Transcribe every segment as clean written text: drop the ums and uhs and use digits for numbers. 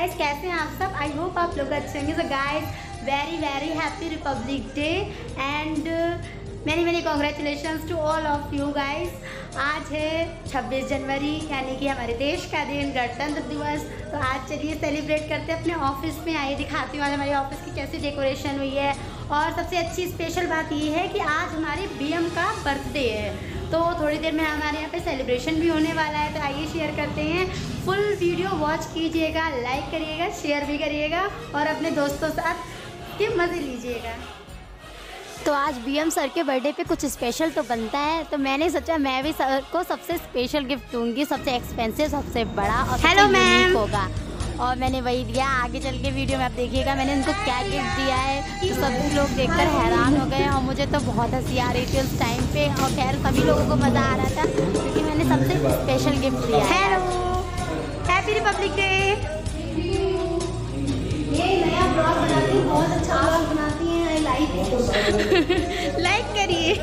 Guys, कैसे हैं आप सब? आई होप आप लोग अच्छे होंगे। So guys, very very happy republic day and many congratulations to all of you guys. आज है 26 जनवरी, यानी कि हमारे देश का दिन, गणतंत्र दिवस। तो आज चलिए सेलिब्रेट करते हैं अपने ऑफिस में। आइए दिखाती हूँ आज हमारे ऑफिस की कैसी डेकोरेशन हुई है। और सबसे अच्छी स्पेशल बात ये है कि आज हमारे बीएम का बर्थडे है, तो थोड़ी देर में हमारे यहाँ पे सेलिब्रेशन भी होने वाला है। तो आइए शेयर करते हैं, फुल वीडियो वॉच कीजिएगा, लाइक करिएगा, शेयर भी करिएगा और अपने दोस्तों के साथ के मज़े लीजिएगा। तो आज बीएम सर के बर्थडे पे कुछ स्पेशल तो बनता है, तो मैंने सोचा मैं भी सर को सबसे स्पेशल गिफ्ट दूंगी, सबसे एक्सपेंसिव, सबसे बड़ा और हेलो मैम होगा। और मैंने वही दिया। आगे चल के वीडियो में आप देखिएगा मैंने उनको क्या गिफ्ट दिया है। तो सभी लोग देखकर हैरान हो गए और मुझे तो बहुत हंसी आ रही थी उस टाइम पे। और खैर सभी लोगों को मज़ा आ रहा था क्योंकि मैंने सबसे स्पेशल गिफ्ट दिया है। Hello, happy republic day. ये नया ब्लॉग बनाती हैं, बहुत अच्छा ब्लॉग बनाती हैं। लाइक करिए।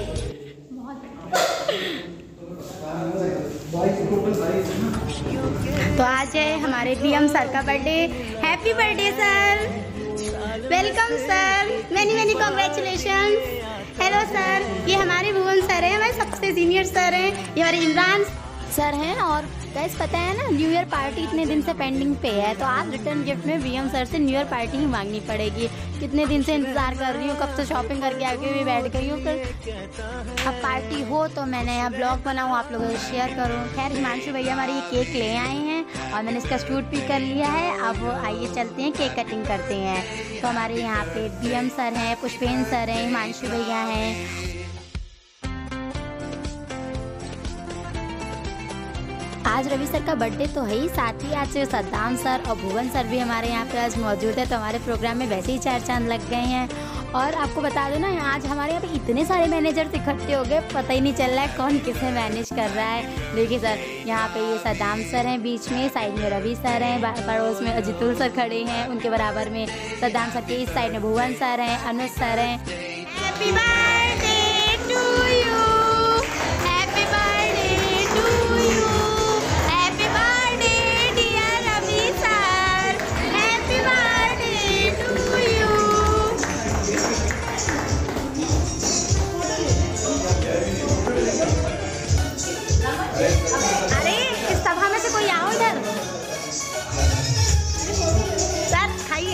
तो आज है हमारे बीएम सर का birthday. Happy birthday sir, welcome sir, many congratulations. Hello sir, ये हमारे भुवन सर हैं, हमारे सबसे सीनियर सर हैं। ये हमारे इमरान सर हैं। और गाइस पता है ना, न्यू ईयर पार्टी इतने दिन से पेंडिंग पे है, तो आज रिटर्न गिफ्ट में बीएम सर से न्यू ईयर पार्टी ही मांगनी पड़ेगी। कितने दिन से इंतजार कर रही हूँ, कब से शॉपिंग करके आके भी बैठ गई हूँ। अब पार्टी हो तो मैंने यहाँ ब्लॉग बनाऊँ, आप लोगों से शेयर करूँ। खैर हिमांशु भैया हमारे ये केक ले आए हैं और मैंने इसका शूट भी कर लिया है। अब आइए चलते हैं, केक कटिंग करते हैं। तो हमारे यहाँ पे बीएम सर हैं, पुष्पेन सर हैं, हिमांशु भैया हैं। आज रवि सर का बर्थडे तो है ही, साथ ही आज सद्दाम सर और भुवन सर भी हमारे यहाँ पे आज मौजूद है। तो हमारे प्रोग्राम में वैसे ही 4 चांद लग गए हैं। और आपको बता दो ना, आज हमारे यहाँ पे इतने सारे मैनेजर्स इकट्ठे हो गए, पता ही नहीं चल रहा है कौन किसे मैनेज कर रहा है। देखिए सर, यहाँ पे ये सद्दाम सर हैं, बीच में साइड में रवि सर हैं, पड़ोस में अजितुल सर खड़े हैं, उनके बराबर में सद्दाम सर के इस साइड में भुवन सर हैं, अनुज सर हैं। Happy birthday to you, happy birthday to you, happy birthday dear Ravi sir, happy birthday to you. अरे इस सभा में से कोई आओ इधर। सर खाइए।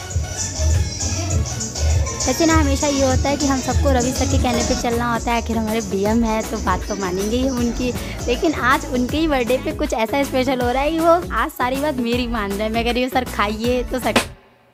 वैसे ना हमेशा ये होता है कि हम सबको रवि सर के कहने पे चलना होता है, आखिर हमारे बीएम है तो बात तो मानेंगे ही हम उनकी। लेकिन आज उनके ही बर्थडे पे कुछ ऐसा स्पेशल हो रहा है कि वो आज सारी बात मेरी मान रहे हैं। मैं कह रही हूँ सर खाइए तो सर।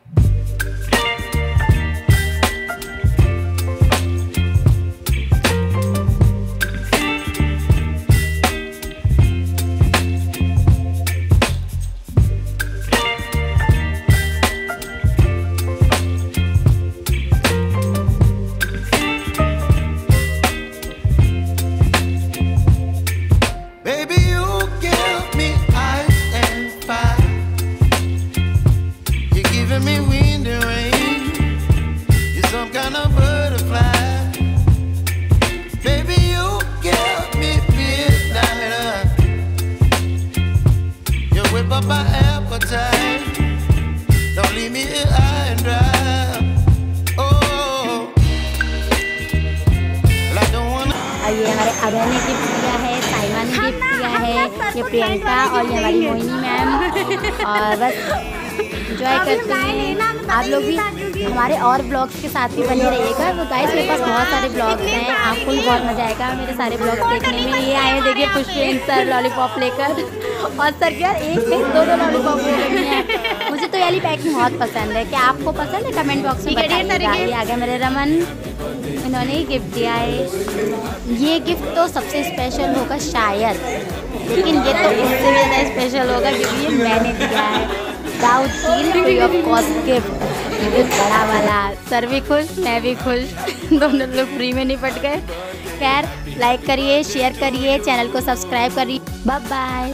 ये हमारे अभय ने गिफ्ट दिया है, साइमा ने गिफ्ट दिया है, ये प्रियंका और ये हमारी मोहिनी मैम। और बस एंजॉय करते हैं। आप लोग भी हमारे और ब्लॉग्स के साथ भी बने रहिएगा। तो गाइस मेरे पास बहुत सारे ब्लॉग्स हैं, आपको भी बहुत मजा आएगा मेरे सारे ब्लॉग्स देखने में। ये आए देखिए पुष्पेन सर लॉलीपॉप लेकर, और सर यार एक से 2 लॉलीपॉप ले रही हैं। मुझे तो ये वाली पैकिंग बहुत पसंद है। क्या आपको पसंद है? कमेंट बॉक्स में बताइएगा। ये आ गया मेरे रमन, इन्होंने ही गिफ्ट दिया है। ये गिफ्ट तो सबसे स्पेशल होगा शायद, लेकिन ये तो इससे भी ज़्यादा स्पेशल होगा क्योंकि ये मैंने दिया है। Dawood deal free of cost gift, ये बड़ा वाला। सर भी खुश, मैं भी खुश, दोनों लोग फ्री में निपट गए। खैर लाइक करिए, शेयर करिए, चैनल को सब्सक्राइब करिए। Bye bye.